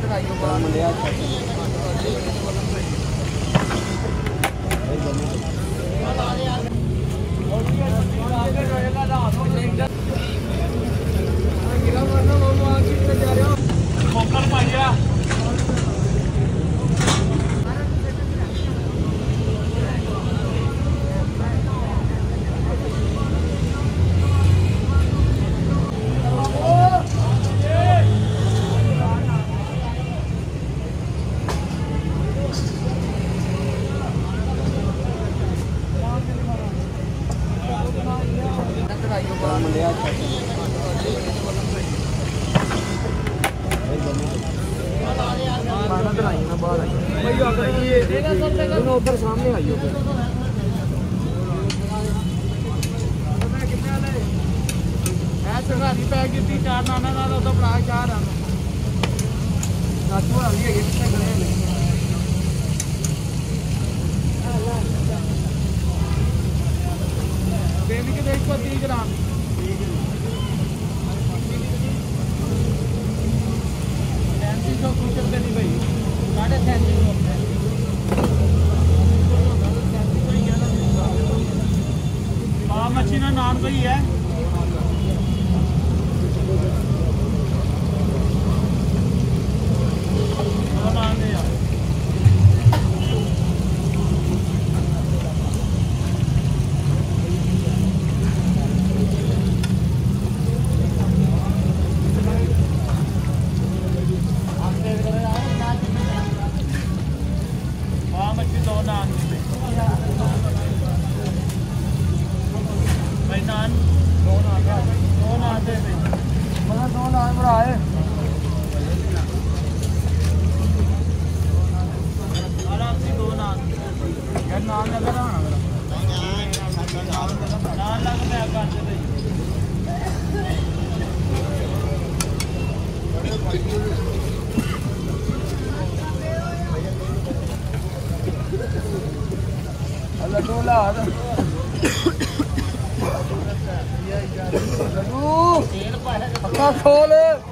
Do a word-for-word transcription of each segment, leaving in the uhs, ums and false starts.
उधर सामने आइयो सरकारी पैक की चार नाना ना तो बड़ा चार आना नाचू वाली है कितने खड़े हैं बेबी के देख को तीस ग्राम सैंतीस सौ कुछ रुपये नहीं भाई साढ़े सैंतीस सौ हाँ मच्छी ना नान भाई है खोल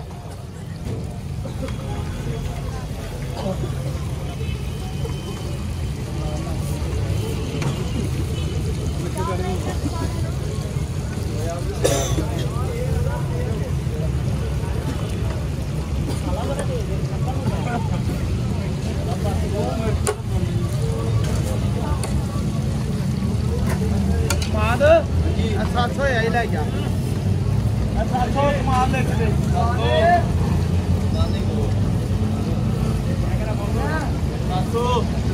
सात सौ यही ले गया सात सौ मार ले सात सौ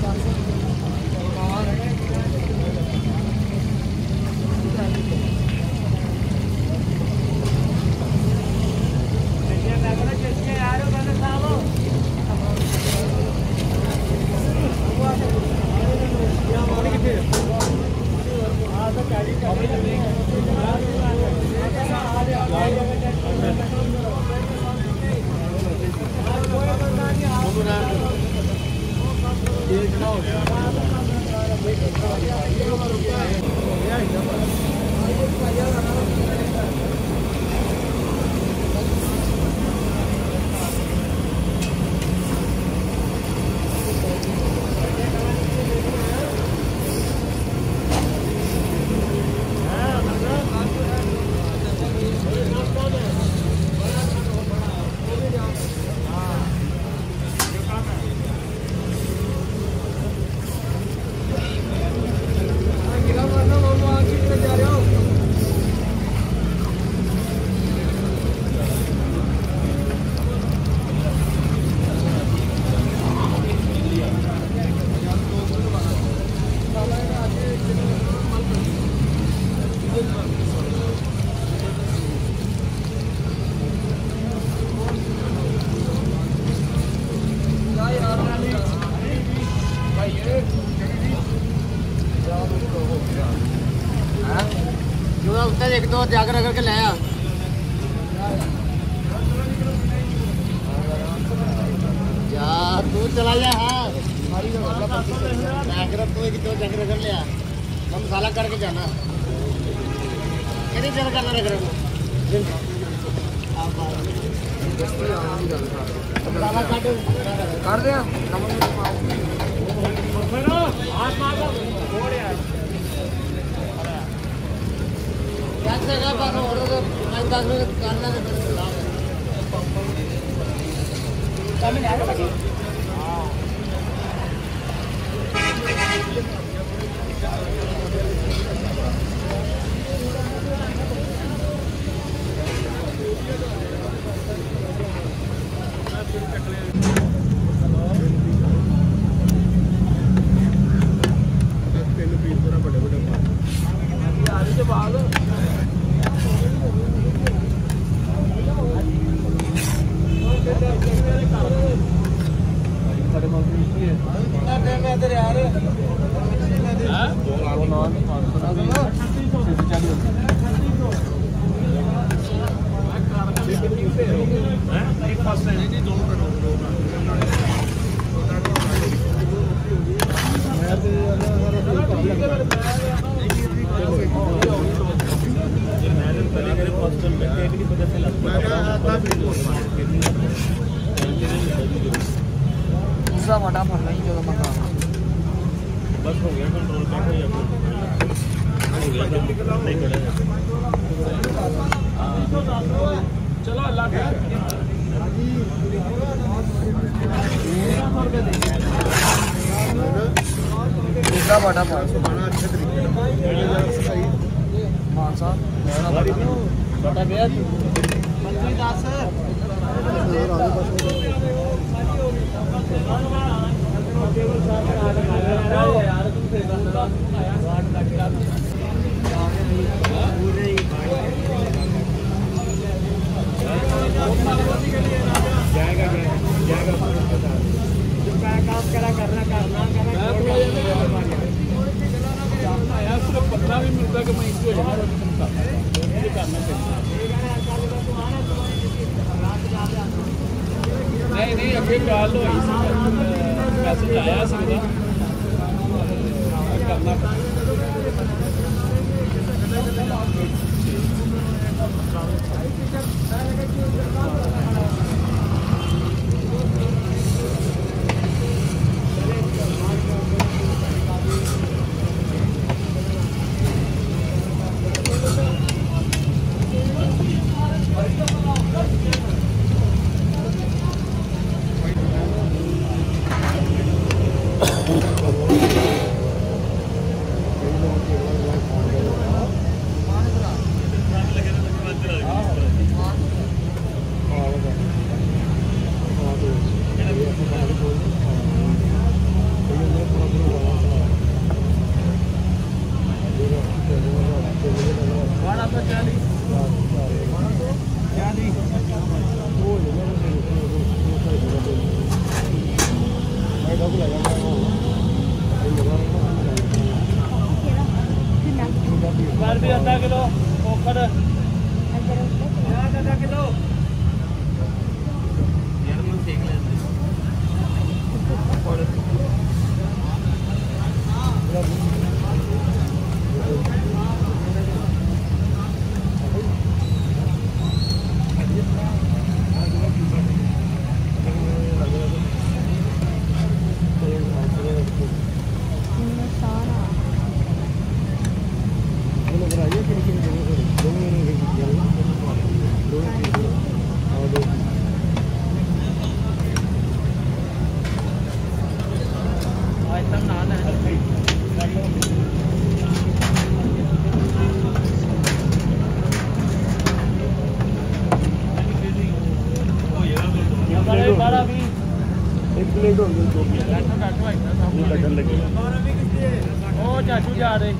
एक दो जाकर अगर के लाया यार तू चला जा हाँ तू एक दो जाकर कर लिया हम मसाला करके जाना कितनी देर करना रख रहे कर दे दूसरा बड़ा भरना ही जो मंगा बस हो गया कंट्रोल पे हो गया नहीं पड़ेगा चलो अल्लाह का दूसरा बड़ा पाँच सौ अच्छे तरीके मानसा बड़ा गया मंत्री दास जाएगा जाएगा काम करा करना करना यार सिर्फ पता भी मिलता कि मैं इसको करना चाहिए नहीं नहीं अभी कॉल हो मैसेज आया सीधा करना भी आधा किलो ओखर आधा किलो यार मैं देख लेते प्लेट होगी दो कटन लगी ओ चाचू जा रहे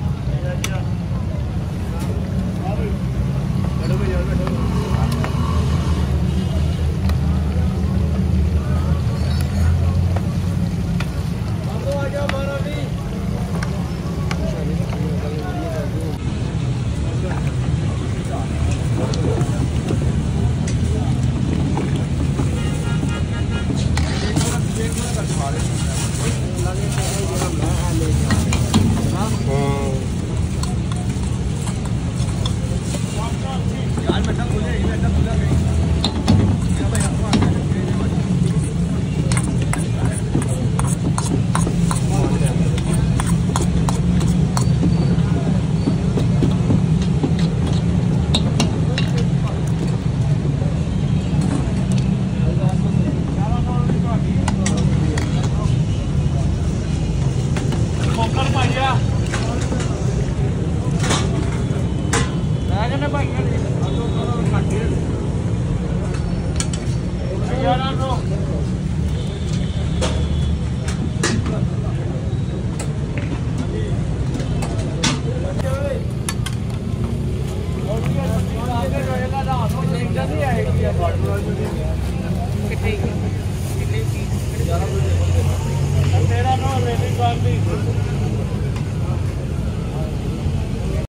यार बेटा बोले नहीं आएगी। कितने कितने